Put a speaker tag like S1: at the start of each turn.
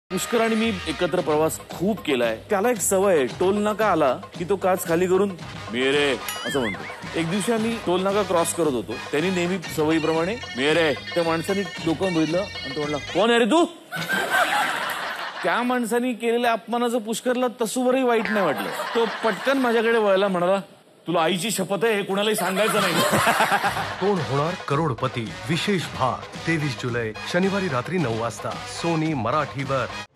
S1: पुष्कर आणि मी एकत्र प्रवास खूप केलाय. त्याला एक सवय आहे, टोल नाका आला की तो काच खाली करून मेरे असं म्हणतो. एक दिवशी आम्ही टोल नाका क्रॉस करत होतो. त्यांनी नेहमी सवयीप्रमाणे मेरे त्या माणसाने डोकं बघितलं आणि तो म्हणला, कोण आहे रे तू? त्या माणसाने केलेल्या अपमानाचं पुष्करला तसूवरही वाईट नाही वाटलं. तो पटकन माझ्याकडे वळला, म्हणाला, तुला आईची शपथ आहे, हे कुणालाही सांगायचं नाही.
S2: कोण होणार करोडपती विशेष भाग 23 जुलै शनिवारी रात्री 9 वाजता सोनी मराठीवर.